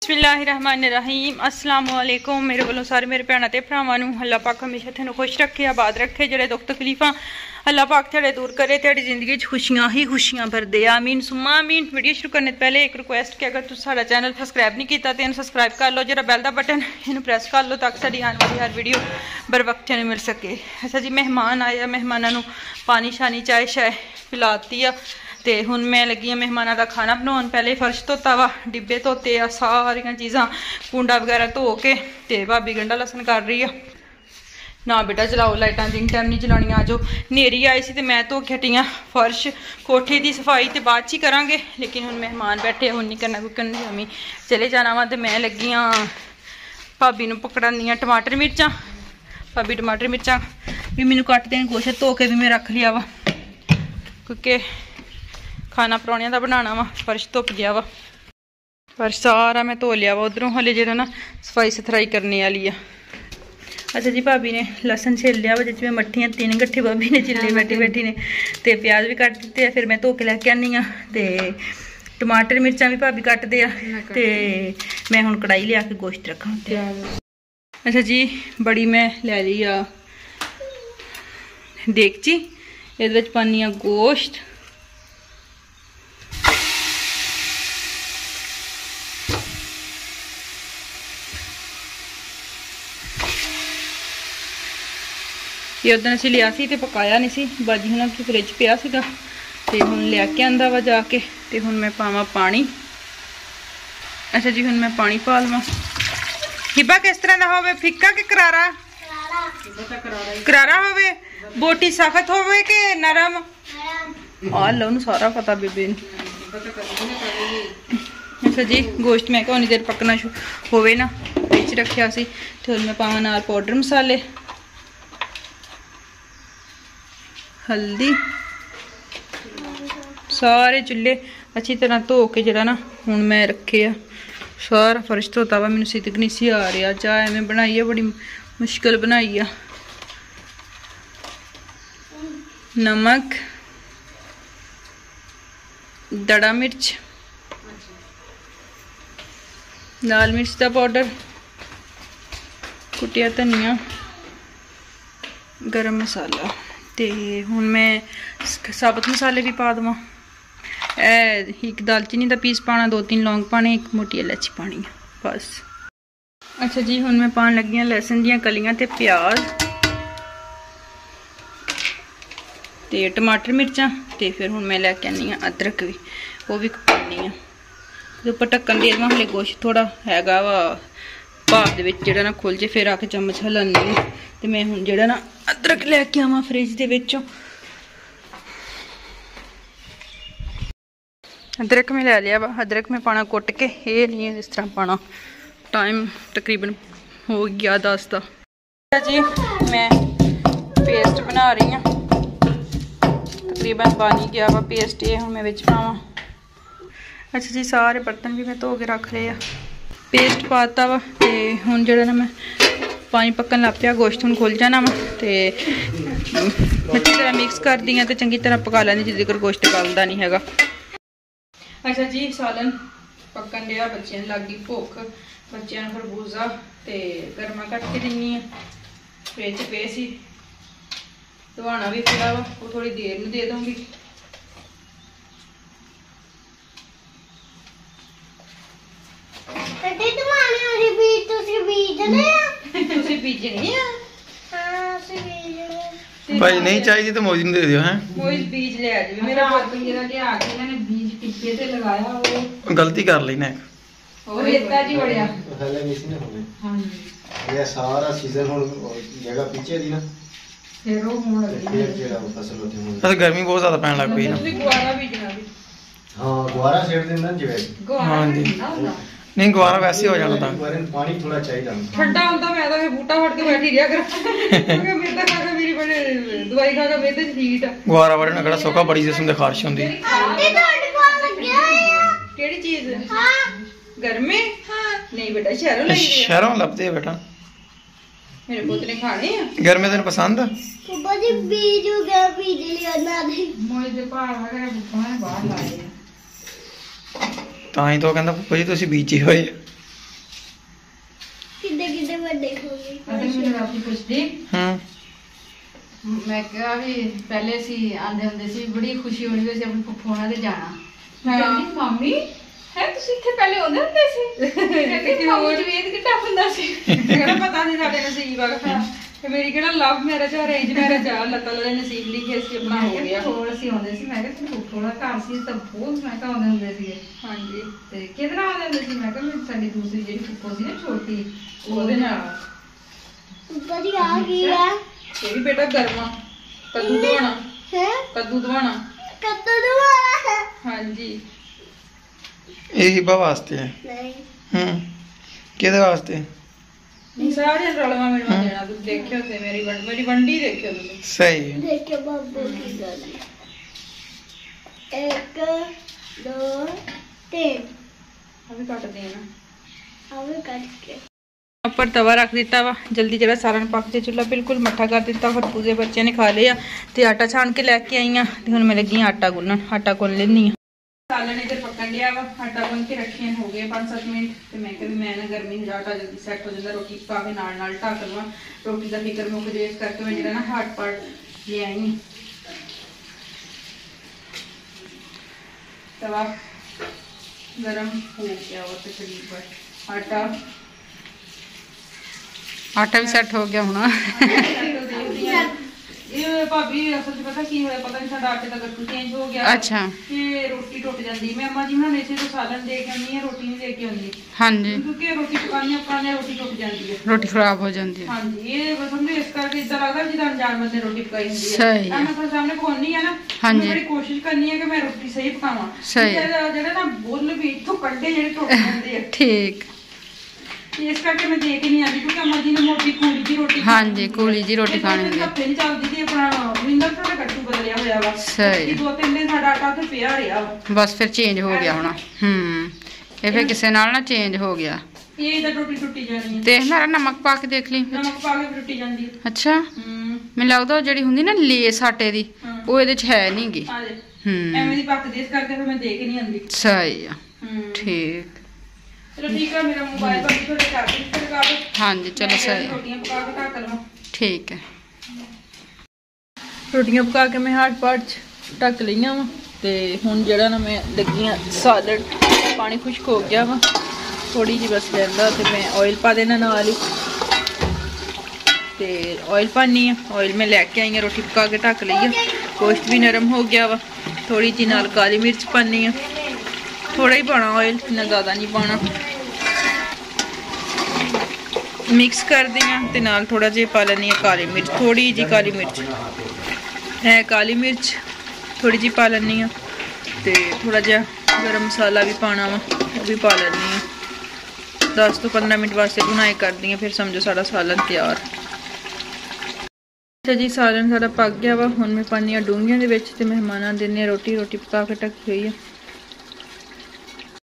बिस्मिल्लाहिर्रहमानिर्रहीम अस्सलाम वालेकुम। मेरे वालों सारे मेरे भैनों ते भरावां नूं अल्लाह पाक हमेशा तुहानूं खुश रखे, आबाद रखे। जेड़े दुख तकलीफां अल्लाह पाक तेरे दूर करे, तेरी जिंदगी च खुशियां ही खुशियां भर दे। आमीन सुम्मा आमीन। वीडियो शुरू करने से पहले एक रिक्वेस्ट कि अगर तुम साडा चैनल सब्सक्राइब नहीं किया तो सब्सक्राइब कर लो, जरा बेल का बटन इन्हू प्रेस कर लो ताकि साडी आने वाली हर वीडियो बर वक्त नहीं मिल सके। अच्छा जी, मेहमान आए, मेहमानों नूं पानी शानी चाय शाय पिलाती आ ते हुण मैं लगी हाँ मेहमानों का खाना बनाने। पहले फर्श धोता वा, डिब्बे धोते आ, सारियां चीज़ां कुंडा वगैरह धो के ते भाभी गंढा लसन कर रही है। ना बेटा चलाओ लाइटां, दिन टाइम नहीं चलानियां। आ जाओ, नेरी आई सी ते मैं धो के हटी हाँ फर्श, कोठे की सफाई तो बाद च ही करांगे, लेकिन हुण मेहमान बैठे हुण नहीं करना क्योंकि उन्हें चले जाना वा। ते मैं लगी हाँ भाभी नूं पकड़ानी हाँ टमाटर मिर्चां। भाभी टमाटर मिर्चां भी मैनूं कट देन, कुछ धो के भी मैं रख लिया वा क्योंकि खाना परौणियां दा बनाना वा। फर्श धुप गया वा, फर्श सारा मैं धो लिया वा। उधरों हले जो ना सफाई सुथराई करने वाली है। अच्छा जी, भाभी ने लसन छिल लिया वा, जिस मट्ठियां 3 गट्ठे भाभी ने छिले बैठी बैठी ने, तो प्याज भी कट दिते। फिर मैं धो के लैके आनी हाँ, तो टमाटर मिर्चां भी भाभी कटदे आ, ते मैं हुण कढ़ाई लिया के गोश्त रखा। अच्छा जी, बड़ी मैं लै ली आ देगची, इहदे विच पानी आ गोश्त, ये उदन असीं लिया सी ते पकाया नहीं सी, बाजी हुणां की फ्रिज पिया सीगा ते हुण लैके आंदा वा जाके, ते हुण मैं पावां पानी। अच्छा जी, हुण मैं पानी पा लवां। हिबा किस तरह दा होवे, फिक्का कि करारा? करारा होवे। बोटी सख्त होवे कि नरम? आ लो नूं सारा पता बेबे नूं। अच्छा जी, गोश्त मैं उन्नी देर पकना होवे ना फ्रिज रखिया सी, ते हुण मैं पावां नाल पाउडर मसाले, हल्दी, सारे चुल्हे अच्छी तरह धो के जरा ना हुण मैं रखे आ। सारा फर्श धोता वा, मैनूं सिदक नहीं सी आ रहा। चाय मैं बनाई है, बड़ी मुश्किल बनाई आ। नमक, दड़ा मिर्च, लाल मिर्च का पाउडर, कुटिया धनिया, गरम मसाला, ते हुण मैं साबुत मसाले भी पा देवां। एक दालचीनी का पीस पाना, 2-3 लौंग पाने, एक मोटी इलायची पानी है बस। अच्छा जी, हुण मैं पान लगी हाँ लहसुन दियां कलियां ते प्याज ते टमाटर मिर्चां, ते फिर हुण मैं लैके आनी हाँ अदरक भी, वो भी पानी है। उपर ढक्कन दे देवां, हले गोश्त थोड़ा हैगा वा भाप दे विच जिहड़ा ना खुल जे, फिर आके चम्मच हिलानी। ते मैं हुण जिहड़ा ना अदरक लैके आवां फ्रिज दे विचों। अदरक में लै लिया वा, अदरक में पाना कुट के, ये नहीं है इस तरह पाना। टाइम तकरीबन हो गया 10 का। जी मैं पेस्ट बना रही हूँ, तकरीबन बन ही गया वा पेस्ट। ये हूँ मैं विच पावां। अच्छा जी, सारे बर्तन भी मैं धो के रख रहे हैं, पेस्ट पाता वा। ते हुण जिहड़ा ना मैं पानी पकन लग पिया, गोश्त हुण खुल जाना वा, ते अच्छी तरह मिक्स कर दी ते चंगी तरह पका लैंदी जिद्द तक गोश्त गलदा नहीं हैगा। अच्छा जी, सालन पकन दिया, बच्चों लग गई भुख, बच्चों खरबूजा ते गर्मा कट के दिनी है। फ्रिज पे सी, धवाना भी पिया वा, वो थोड़ी देर में दे दूंगी। भाई नहीं चाहिए तो मोजी दे दियो हैं। मोजी बीज ले आ जी, मेरा पुੱਤ मेरा लिया के इन्होंने बीज टिप्पे ते लगाया, वो गलती कर ली ना। और रेता जी बड़िया हले मिस नहीं होने। हां जी, ये सारा सीजन हुन जगह पीछे दी ना, फिर वो होण लगी जेड़ा फसल होती है। तो गर्मी बहुत ज्यादा पैन लग पई ना। ਤੁਸੀਂ ਗੁਆਰਾ ਬੀਜਣਾ ਵੀ। हां, गुआरा सेट देना जिवे। हां जी, नहीं गुआरा वैसे हो जाना था। गुआरे में पानी थोड़ा चाहिए। ठंडा ਹੁੰਦਾ मैं तो बूटा फड़ के बैठी रिया कर क्योंकि मेरे तो खा के मेरी बड़े दवाई खा के मेरे ते हीट गुआरा वड़ना कड़ा सोखा, बड़ी जिस्म दे खारिश हुंदी। आंटी ਤੁਹਾਡੇ ਕੋਲ ਲੱਗਿਆ ਆ ਕਿਹੜੀ ਚੀਜ਼? हां गर्मी। हां नहीं बेटा शहरों ले लिया, शहरों लभदे बेटा, मेरे पुੱਤ ने खाने ਆ। गर्मी तेन पसंद? पापा जी बीज हो गया, बीज लिया ना दे मोए दे पहाड़ वगैरह बुੱਕਾਂ ਨੇ ਬਾਹਰ ਲਾਏ। ਤਾਂ ਹੀ ਤਾਂ ਕਹਿੰਦਾ ਪੁੱਪਾ ਜੀ ਤੁਸੀਂ ਬੀਜੇ ਹੋਏ। ਬਾਪੂ ਪੁੱਛਦੀ ਮੈਂ ਕਿਹਾ ਵੀ ਪਹਿਲੇ ਅਸੀਂ ਆਂਦੇ ਹੁੰਦੇ ਸੀ ਬੜੀ ਖੁਸ਼ੀ ਹੋਣੀ ਵੀ ਅਸੀਂ ਆਪਣੀ ਫੁੱਫੋਣਾ ਤੇ ਜਾਣਾ ਕਹਿੰਦੀ ਮੰਮੀ ਹੈ ਤੁਸੀਂ ਇੱਥੇ ਪਹਿਲੇ ਆਉਂਦੇ ਹੁੰਦੇ ਸੀ ਕਹਿੰਦੀ ਹੋਰ ਵੇਦ ਕਿੱਦਾਂ ਹੁੰਦਾ ਸੀ ਕਿਹੜਾ ਪਤਾ ਨਹੀਂ ਸਾਡੇ ਨਸੀਬ ਆ ਤੇ ਮੇਰੀ ਕਿਹੜਾ ਲਵ ਮੈਰਿਜ ਆ ਅਰੇਂਜ ਮੈਰਿਜ ਆ ਅੱਲਾਹ ਤਾਲਾ ਨੇ ਨਸੀਬ ਲਿਖੇ ਸੀ ਆਪਣਾ ਹੋ ਗਿਆ ਹੋਰ ਅਸੀਂ ਆਉਂਦੇ ਸੀ ਮੈਂ ਕਿਹਾ ਤੁਸੀਂ ਫੁੱਫੋਣਾ ਘਰ ਸੀ ਤਾਂ ਬਹੁਤ ਮੈਂ ਕਿਹਾ ਆਉਂਦੇ ਹੁੰਦੇ ਸੀਗੇ ਹਾਂਜੀ ਤੇ ਕਿਹਦੇ ਨਾਲ ਆਉਂਦੇ ਹੁੰਦੇ ਸੀ ਮੈਂ ਕਿਹਾ ਵੀ ਸਾਡੀ ਦੂਸਰੀ ਜਿਹੜੀ ਫੁੱਫੋ ਸੀ ਨਾ ਛੋਟੀ ਉਹਦੇ ਨਾਲ ਉੱਪਰ ਹੀ ਆ ਗਈ ਆ ਇਹ ਵੀ ਬੇਟਾ ਗਰਮਾ ਕੱਦੂ ਦਵਾਣਾ ਹੈ ਕੱਦੂ ਦਵਾਣਾ ਕੱਤੋਂ ਦੁਆ ਹਾਂਜੀ ਇਹ ਹਿਬਾ ਵਾਸਤੇ ਹੈ ਨਹੀਂ ਕਿਹਦੇ ਵਾਸਤੇ ਨਹੀਂ ਸਾਰੇ ਰਲਵਾ ਮਿਲਵਾ ਦੇਣਾ ਤੁਸੀਂ ਦੇਖਿਓ ਤੇ ਮੇਰੀ ਵੰਡੀ ਦੇਖਿਓ ਤੁਸੀਂ ਸਹੀ ਹੈ। ਦੇਖੋ ਬਾਬੂ ਕੀ ਗੱਲ ਹੈ 1 2 3 ਆ ਵੀ ਕੱਟ ਦੇਣਾ ਆਵੇ ਕੱਟ ਕੇ ਉੱਪਰ ਤਵਾ ਰੱਖ ਦਿੱਤਾ ਵਾ ਜਲਦੀ ਜਿਹੜਾ ਸਾਰਨ ਪੱਕ ਜੇ ਚੁੱਲ੍ਹਾ ਬਿਲਕੁਲ ਮੱਠਾ ਕਰ ਦਿੱਤਾ ਖਰਬੂਜ਼ੇ ਬੱਚਿਆਂ ਨੇ ਖਾ ਲਏ ਆ ਤੇ ਆਟਾ ਛਾਣ ਕੇ ਲੈ ਕੇ ਆਈ ਆ ਤੇ ਹੁਣ ਮੈਂ ਲੱਗੀ ਆਟਾ ਗੁੰਨਣ ਆਟਾ ਗੁੰਨ ਲੈਣੀ ਆ ਸਾਲਣ ਇਧਰ ਪੱਕਣ ਲਿਆ ਵਾ ਆਟਾ ਗੁੰਨ ਕੇ ਰੱਖਿਆ ਹੋ ਗਏ 5-7 ਮਿੰਟ ਤੇ ਮੈਂ ਕਿਹਾ ਵੀ ਮੈਂ ਨਾ ਗਰਮੀ ਨੂੰ ਆਟਾ ਜਲਦੀ ਸੈੱਟ ਹੋ ਜਾਂਦਾ ਰੋਟੀ ਪਕਾ ਕੇ ਨਾਲ ਢੱਕ ਲਵਾਂ ਰੋਟੀ ਦਾ ਫਿਕਰ ਮੁੱਕ ਜੇ ਇਸ ਕਰਕੇ ਮੈਂ ਜਿਹੜਾ ਨਾ ਹਾਟ ਪਾਟ ਲੈ ਆਈ ਤਵਾ ਗਰਮ ਹੋ ਗਿਆ ਵਾ ਤਕਰੀਬਨ ਆਟਾ ਵੀ ਸੈੱਟ ਹੋ ਗਿਆ ਹੋਣਾ ਇਹ ਭਾਬੀ ਅਸਲ ਚ ਪਤਾ ਕੀ ਹੋਇਆ ਪਤਾ ਨਹੀਂ ਸਾਡਾ ਆਟੇ ਦਾ ਗੱਟੂ ਚੇਂਜ ਹੋ ਗਿਆ ਅੱਛਾ ਤੇ ਰੋਟੀ ਟੁੱਟ ਜਾਂਦੀ ਮੈਂ ਅੰਮਾ ਜੀ ਹੁਣਾਂ ਨੇ ਇਸੇ ਤੋਂ ਸਾਲਣ ਦੇ ਕੇ ਆਉਂਦੀ ਆ ਰੋਟੀ ਨਹੀਂ ਦੇ ਕੇ ਆਉਂਦੀ ਹਾਂਜੀ ਕਿਉਂਕਿ ਰੋਟੀ ਪਕਾਉਂਦੇ ਰੋਟੀ ਟੁੱਟ ਜਾਂਦੀ ਹੈ ਰੋਟੀ ਖਰਾਬ ਹੋ ਜਾਂਦੀ ਹੈ ਹਾਂਜੀ ਇਹ ਬਸ ਸਮਝੋ ਇਸ ਕਰਕੇ ਇਦਾਂ ਲੱਗਦਾ ਜਿੱਦਾਂ ਅਣਜਾਣ ਬੰਦੇ ਰੋਟੀ ਪਕਾਈ ਹੁੰਦੀ ਹੈ ਸਹੀ ਹੈ। ਮੈਂ ਤੁਹਾਡੇ ਸਾਹਮਣੇ ਪਕਾਉਣੀ ਆ ਨਾ ਹਾਂਜੀ। ਮੈਂ ਬੜੀ ਕੋਸ਼ਿਸ਼ ਕਰਨੀ ਹੈ ਕਿ ਮੈਂ ਰੋਟੀ ਸਹੀ ਪਕਾਵਾਂ ਸਹੀ। ਜਿਹੜਾ ਨਾ ਬੁੱਲ ਵੀ ਇੱਥੋਂ ਕੰਡੇ ਜਿਹੜੇ ਟੁੱਟ ਜਾਂਦੇ ਆ ਠੀਕ ਇਸ ਕਰਕੇ ਮੈਂ ਦੇ ਕੇ ਨਹੀਂ ਆਉਂਦੀ ਕਿਉਂਕਿ ਅੰਮਾ ਜੀ ਨੇ ਮੋਟੀ ਕੂਲੀ ਦੀ ਰੋਟੀ ਹਾਂਜੀ ਕੂਲੀ ਜੀ ਰੋਟੀ ਖਾਣੀ ਹੁੰਦੀ ਹੈ ਹਫਤੇ ਨਹੀਂ ਚੱਲਦੀ ਤੇ ਆਪਣਾ ਵਿੰਦਰ ਤੁਹਾਡਾ ਗੱਟੂ ਬਦਲਿਆ ਹੋਇਆ ਵਾ ਸਹੀ। 2-3 ਦਿਨ ਸਾਡਾ ਆਟਾ ਤੇ ਪਿਆ ਰਿਹਾ ਵਾ ਬਸ ਫਿਰ ਚੇਂਜ ਹੋ ਗਿਆ ਹੋਣਾ ਇਹ ਫਿਰ ਕਿਸੇ ਨਾਲ ਨਾ ਚੇਂਜ ਹੋ ਗਿਆ ਇਹ ਇਹਦਾ ਰੋਟੀ ਟੁੱਟੀ ਜਾਣੀ ਹੈ ਦੇਖ ਮੇਰਾ ਨਮਕ ਪਾ ਕੇ ਦੇਖ ਲਈ ਨਮਕ ਪਾ ਕੇ ਟੁੱਟੀ ਜਾਂਦੀ ਹੈ ਅੱਛਾ ਮੈਨੂੰ ਲੱਗਦਾ ਉਹ ਜਿਹੜੀ ਹੁੰਦੀ ਨਾ ਲੇਸ ਆਟੇ ਦੀ ਉਹ ਇਹਦੇ ਚ ਹੈ ਨਹੀਂਗੀ ਆ ਦੇ ਐਵੇਂ ਦੀ ਪੱਕਦੀ ਇਸ ਕਰਕੇ ਫਿਰ ਮੈਂ ਦੇ ਕੇ ਨਹੀਂ ਆਉਂਦੀ ਸਹੀ ਆ ਠੀਕ ਚਲੋ ਠੀਕ ਆ ਮੇਰਾ ਮੋਬਾਈਲ ਬੰਦ ਥੋੜੇ ਕਰ ਦਿੱਤੇ ਤੇ ਕਰ ਦੋ ਹਾਂਜੀ ਚਲੋ ਸਹੀ ਰੋਟੀਆਂ ਪਕਾ ਕੇ ਢੱਕ ਲਵਾਂ ਠੀਕ ਹੈ ਰੋਟੀਆਂ ਪਕਾ ਕੇ ਮੈਂ ਹਾਟ ਪਾਟ ਚ ਢੱਕ ਲਈਆਂ ਵਾ ਤੇ ਹੁਣ ਜਿਹੜਾ ਨਾ ਮੈਂ ਲੱਗੀਆਂ ਸਾਲਡ ਪਾਣੀ ਖੁਸ਼ਕ ਹੋ ਗਿਆ ਵਾ ਥੋੜੀ ਜਿਹੀ ਬਸ ਰਹਿੰਦਾ ਤੇ ਮੈਂ ਆਇਲ ਪਾ ਦੇਣਾ ਨਾਲ ਹੀ ਤੇ ਆਇਲ ਪਾਣੀ ਆ ਆਇਲ ਮੈਂ ਲੈ ਕੇ ਆਈ ਆ ਰੋਟੀ ਪਕਾ ਕੇ ਢੱਕ ਲਈ ਆ ਗੋਸ਼ਤ ਵੀ ਨਰਮ ਹੋ ਗਿਆ ਵਾ ਥੋੜੀ ਜਿਹੀ ਨਾਲ ਕਾਲੀ ਮਿਰਚ ਪਾਣੀ ਆ ਥੋੜਾ ਹੀ ਪਾਣਾ ਆਇਲ ਇੰਨਾ ਜ਼ਿਆਦਾ ਨਹੀਂ ਪਾਣਾ ਮਿਕਸ ਕਰਦੇ ਆ ਤੇ ਨਾਲ ਥੋੜਾ ਜਿਹਾ ਪਾ ਲੈਣੀ ਆ ਕਾਲੀ ਮਿਰਚ ਥੋੜੀ ਜਿਹੀ ਕਾਲੀ ਮਿਰਚ ਕਾਲੀ ਮਿਰਚ ਥੋੜੀ ਜਿਹੀ ਪਾ ਲੈਣੀ ਆ ਤੇ ਥੋੜਾ ਜਿਹਾ ਗਰਮ ਮਸਾਲਾ ਵੀ ਪਾਣਾ ਵਾ ਉਹ ਵੀ ਪਾ ਲੈਣੀ ਆ 10 ਤੋਂ 15 ਮਿੰਟ ਵਾਸਤੇ ਬਣਾਈ ਕਰਦੀ ਆ ਫਿਰ ਸਮਝੋ ਸਾਡਾ ਸਾਲਨ ਤਿਆਰ ਅੱਛਾ ਜੀ ਸਾਲਨ ਸਾਡਾ ਪੱਕ ਗਿਆ ਵਾ ਹੁਣ ਮੈਂ ਪਾਣੀ ਆ ਡੂੰਘੀਆਂ ਦੇ ਵਿੱਚ ਤੇ ਮਹਿਮਾਨਾਂ ਦਿੰਨੇ ਰੋਟੀ ਪਕਾ ਕੇ ਢੱਕੀ ਹੋਈ ਆ